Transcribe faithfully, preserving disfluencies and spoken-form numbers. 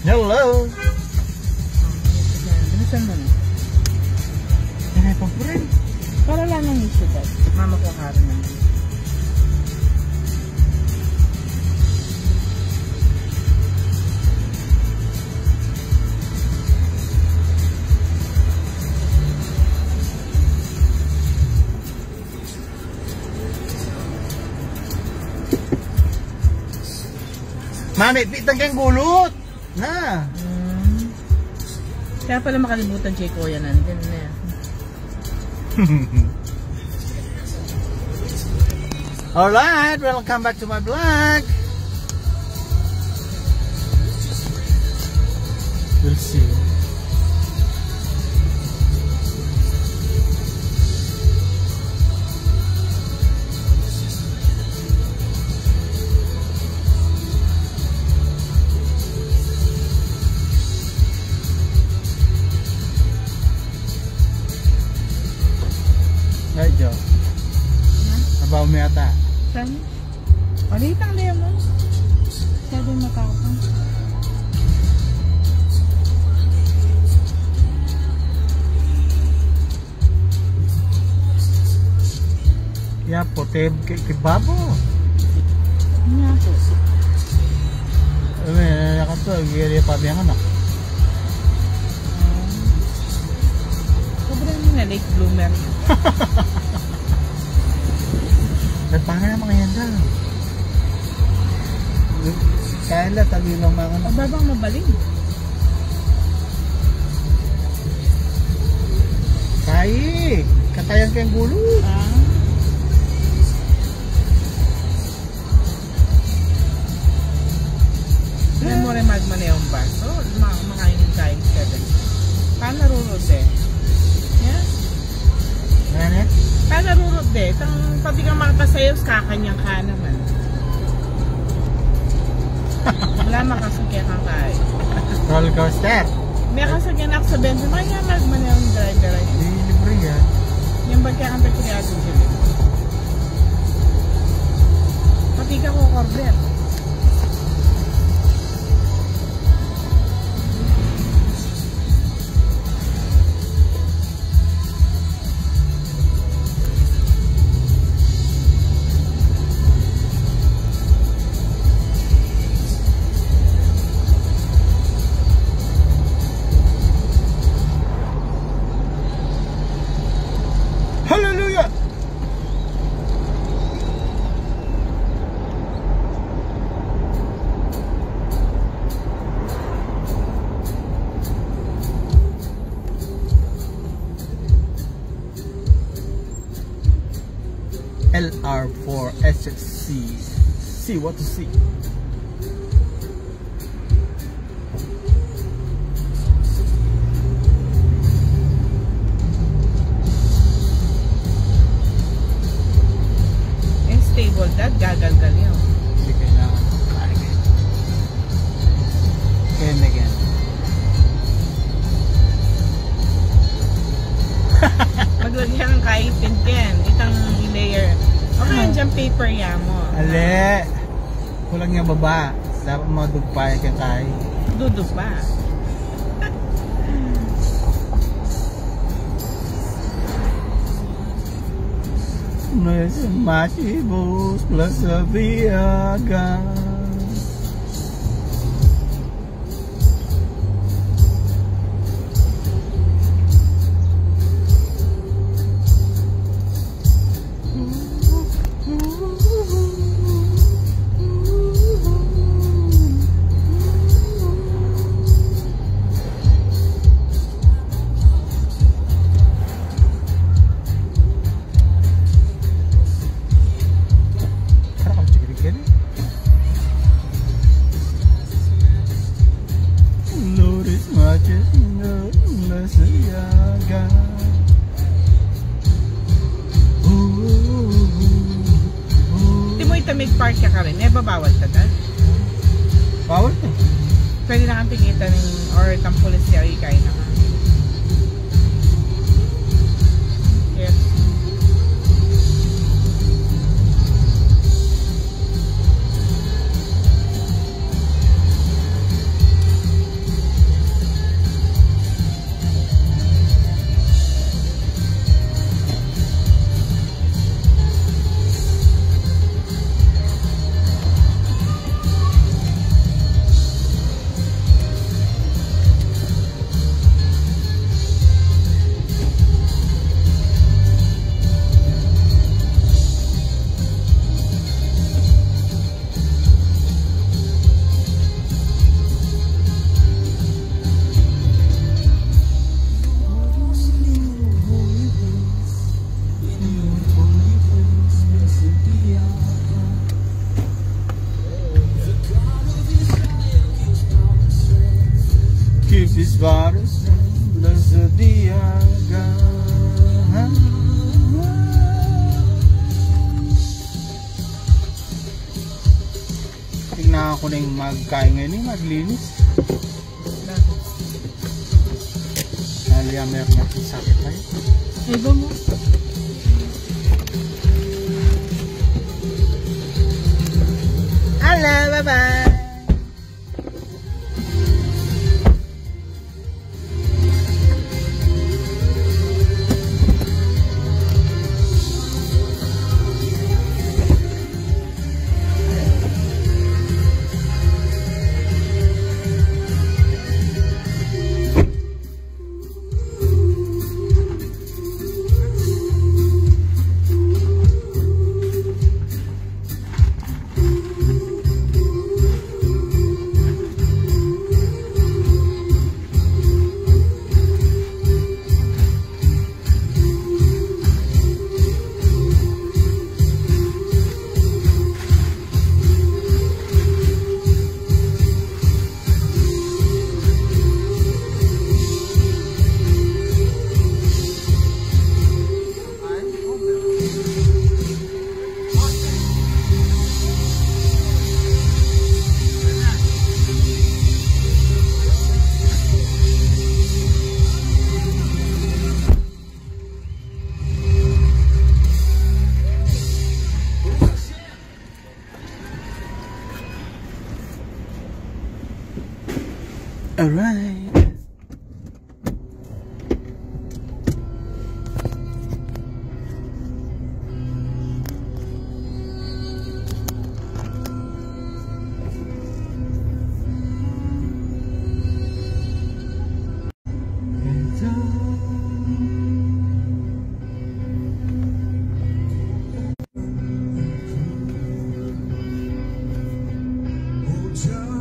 Hello. Bilisan mo na. Hindi pa po rin. Para lang ang issue guys. Mama ko harin naman. Mami, pitang kang gulot. Na. Hmm. Kaya pala makalimutan si Kuya nandun na yan. Alright, welcome back to my vlog. We'll see. Right, Joe. Huh? Nabaw mo yata. Saan? Ulit ang lemon. Sabi matapang. Ya, pote kibabo. Nga po. Ano yan, nakato, gili pa biyang anak. Sobrang yung na late bloomer. Nagpangin na mga yan daw. Kaya lang, tabi ng mga anak. Babang mabaling. Kaya, katayan kayong gulo. Ah. Alam mo rin magmana yung baso. Makain yung kain ka din. Paano narurod eh? Yeah? Ano? Paano narurod eh? Itang pati kang makapasayos, kakanyang ka naman. Wala makasakya kang kain. Roller coaster. May kasakyan ako sa Benzo. Kaya magmana yung driver. Hindi libre yan. Yung bagya kang pagkuriado sila. Pati ka ko corber. Hallelujah! L R four S X C. See what to see. Stable dad, gagalgal yun. Hindi kailangan. Again, again. Maglagyan ng kaitin yan. Itang layer. Okay, yan dyan paper yan mo. Ale! Kulang yung baba. Dapat mga dugpay kang kay. Dudo pa. Mas masibos plus sa biyagan. May park ka rin, may babawal ka dad? Bawal to. Pwede na kang tingitan or itang pulis siya ikay na ka. Yes. sis bares dan sediaga. Tingnan ako na yung magkain ngayon, yung maglinis. Nalia, meron nga sakit tayo. Iba mo. Hala, bye-bye. Alright. Just